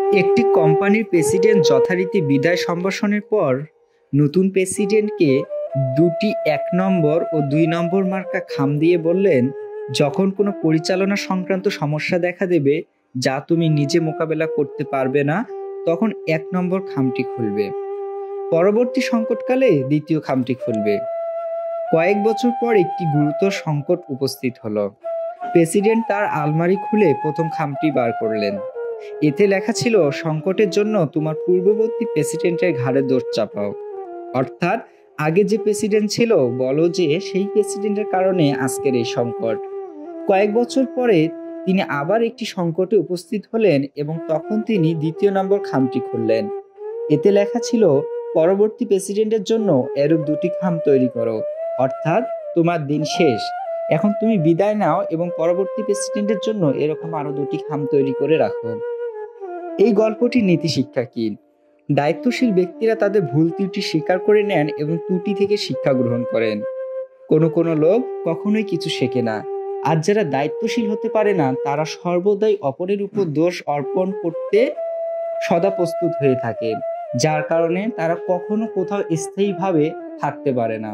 একটি কোম্পানির প্রেসিডেন্ট যথারীতি বিদায় সম্ভাষণের পর নতুন প্রেসিডেন্টকে দুটি ১ নম্বর ও ২ নম্বর মার্কা খাম দিয়ে বললেন, যখন কোনো পরিচালনা সংক্রান্ত সমস্যা দেখা দেবে যা তুমি নিজে মোকাবেলা করতে পারবে না, তখন ১ নম্বর খামটি খুলবে। পরবর্তী সংকটকালে দ্বিতীয় খামটি খুলবে। কয়েক বছর পর একটি গুরুতর সংকট উপস্থিত হলো। প্রেসিডেন্ট তার আলমারি খুলে প্রথম খামটি বার করলেন। এতে লেখা ছিল, সংকটের জন্য তোমার পূর্ববর্তী প্রেসিডেন্টের ঘাড়ে দোষ চাপাও। অর্থাৎ আগে যে প্রেসিডেন্ট ছিল বলো যে সেই প্রেসিডেন্টের কারণে আজকের এই সংকট। কয়েক বছর পরে তিনি আবার একটি সংকটে উপস্থিত হলেন এবং তখন তিনি ২য় নম্বর খামটি খুললেন। এতে লেখা ছিল, পরবর্তী প্রেসিডেন্টের জন্য এরূপ দুটি খাম তৈরি করো। অর্থাৎ তোমার দিন শেষ, এখন তুমি বিদায় নাও এবং পরবর্তী প্রেসিডেন্টের জন্য এরকম আরো দুটি খাম তৈরি করে রাখো। এই গল্পটির নীতি শিক্ষা কি? দায়িত্বশীল ব্যক্তিরা তাদের ভুল ত্রুটি স্বীকার করে নেন এবং ত্রুটি থেকে শিক্ষা গ্রহণ করেন। কোনো লোক কখনোই কিছু শেখে না, আর যারা দায়িত্বশীল হতে পারে না তারা সর্বদাই অপরের উপর দোষ অর্পণ করতে সদা প্রস্তুত হয়ে থাকে, যার কারণে তারা কখনো কোথাও স্থায়ীভাবে থাকতে পারে না।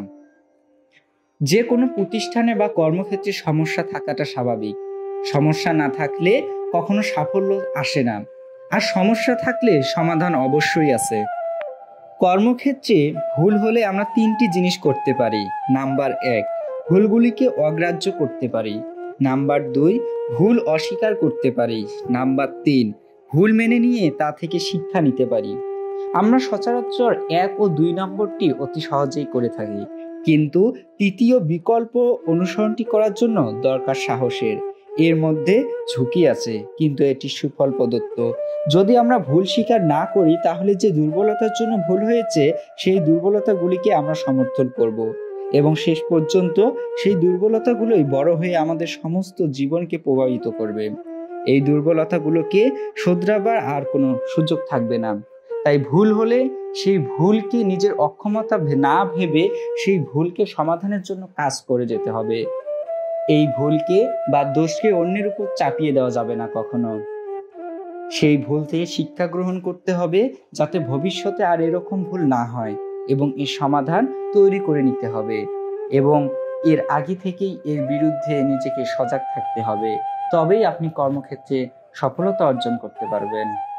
যে কোনো প্রতিষ্ঠানে বা কর্মক্ষেত্রে সমস্যা থাকাটা স্বাভাবিক। সমস্যা না থাকলে কখনো সাফল্য আসে না, আর সমস্যা থাকলে সমাধান অবশ্যই আছে। কর্মক্ষেত্রে ভুল হলে আমরা ৩টি জিনিস করতে পারি। নাম্বার ১, ভুলগুলিকে অগ্রাহ্য করতে পারি। নাম্বার ২, ভুল অস্বীকার করতে পারি। নাম্বার ৩, ভুল মেনে নিয়ে তা থেকে শিক্ষা নিতে পারি। আমরা সচরাচর ১ ও ২ নম্বরটি অতি সহজেই করে থাকি, কিন্তু তৃতীয় বিকল্প অনুসরণটি করার জন্য দরকার সাহসের। এর মধ্যে ঝুঁকি আছে, কিন্তু এটি সুফল প্রদত্ত। যদি আমরা ভুল স্বীকার না করি তাহলে যে দুর্বলতার জন্য ভুল হয়েছে সেই দুর্বলতাগুলিকে আমরা সমর্থন করব এবং শেষ পর্যন্ত সেই দুর্বলতাগুলোই বড় হয়ে আমাদের সমস্ত জীবনকে প্রভাবিত করবে। এই দুর্বলতাগুলোকে শোধরাবার আর কোনো সুযোগ থাকবে না। তাই ভুল হলে সেই ভুলকে নিজের অক্ষমতা না ভেবে সেই ভুলকে সমাধানের জন্য কাজ করে যেতে হবে। এই ভুলকে বা দোষকে অন্যের উপর চাপিয়ে দেওয়া যাবে না কখনো। সেই ভুল থেকে শিক্ষা গ্রহণ করতে হবে যাতে ভবিষ্যতে আর এরকম ভুল না হয়, এবং এর সমাধান তৈরি করে নিতে হবে, এবং এর আগে থেকেই এর বিরুদ্ধে নিজেকে সজাগ থাকতে হবে। তবেই আপনি কর্মক্ষেত্রে সফলতা অর্জন করতে পারবেন।